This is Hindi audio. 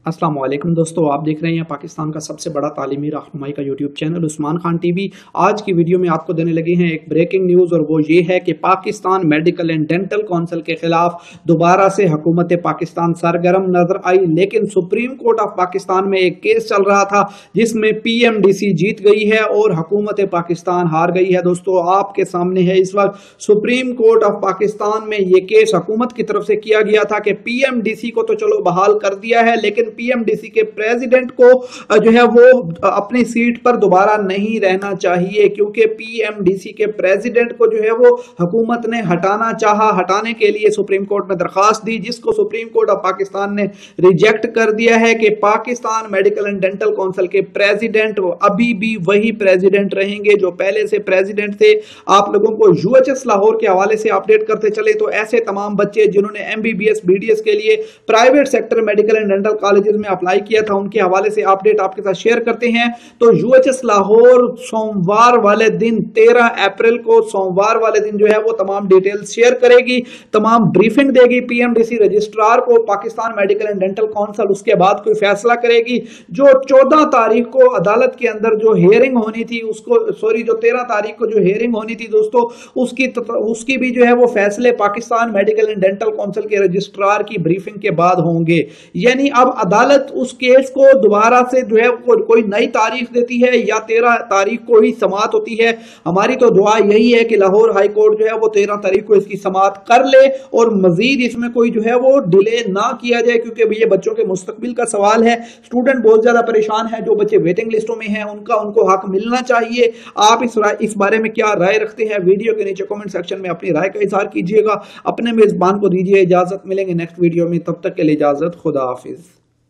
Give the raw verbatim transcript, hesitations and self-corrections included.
अस्सलाम वालेकुम दोस्तों, आप देख रहे हैं पाकिस्तान का सबसे बड़ा तालीमी रहनुमाई का YouTube channel Usman Khan TV. आज की वीडियो में आपको देने लगे हैं एक ब्रेकिंग न्यूज़, और वो ये है कि Pakistan medical and dental council के खिलाफ दोबारा से हुकूमत पाकिस्तान सरगर्म नजर आई। लेकिन सुप्रीम कोर्ट ऑफ पाकिस्तान में एक केस चल रहा था जिसमें पी एम डी सी जीत गई है और हुकूमत पाकिस्तान हार गई है। दोस्तों, आपके सामने है इस वक्त सुप्रीम कोर्ट ऑफ पाकिस्तान में ये केस हुकूमत की तरफ से किया गया था कि पी एम डी सी को तो चलो बहाल कर दिया है, लेकिन पी एम डी सी के प्रेसिडेंट को जो है वो अपनी सीट पर दोबारा नहीं रहना चाहिए, क्योंकि पी एम डी सी के प्रेसिडेंट को जो है वो हुकूमत ने हटाना चाहा। हटाने के लिए सुप्रीम कोर्ट में दरखास्त दी, जिसको सुप्रीम कोर्ट ऑफ पाकिस्तान ने रिजेक्ट कर दिया है कि Pakistan medical and dental council के प्रेसिडेंट अभी भी वही प्रेसिडेंट रहेंगे जो पहले से प्रेसिडेंट थे। आप लोगों को यू एच एस लाहौर के हवाले से अपडेट करते चले तो ऐसे तमाम बच्चे जिन्होंने M B B S B D S के लिए private sector medical and dental colleges में अप्लाई किया था, उनके हवाले से अपडेट आपके साथ शेयर करते हैं। तो यू एच एस लाहौर सोमवार वाले दिन तेरह अप्रैल को सोमवार वाले दिन जो है वो तमाम डिटेल्स शेयर करेगी, तमाम ब्रीफिंग देगी P M D C registrar को। Pakistan medical and dental council उसके बाद कोई फैसला करेगी। जो चौदह तारीख को अदालत के अंदर जो हियरिंग होनी थी उसको सॉरी जो तेरह तारीख को जो हियरिंग होनी थी दोस्तों, उसकी उसकी भी जो है वो फैसले Pakistan medical and dental council के रजिस्ट्रार की ब्रीफिंग के बाद होंगे। यानी अब अदालत उस केस को दोबारा से जो है को, कोई नई तारीख देती है या तेरह तारीख को ही समाअत होती है। हमारी तो दुआ यही है कि लाहौर हाई कोर्ट जो है वो तेरह तारीख को इसकी समाअत कर ले और मजीद इसमें कोई जो है वो डिले ना किया जाए, क्योंकि ये बच्चों के मुस्तकबिल का सवाल है। स्टूडेंट बहुत ज्यादा परेशान है, जो बच्चे वेटिंग लिस्टों में हैं उनका उनको हक मिलना चाहिए। आप इस इस बारे में क्या राय रखते हैं? वीडियो के नीचे कमेंट सेक्शन में अपनी राय का इजहार कीजिएगा। अपने मेजबान को दीजिए इजाजत, मिलेंगे नेक्स्ट वीडियो में, तब तक के लिए इजाजत, खुदा हाफिज।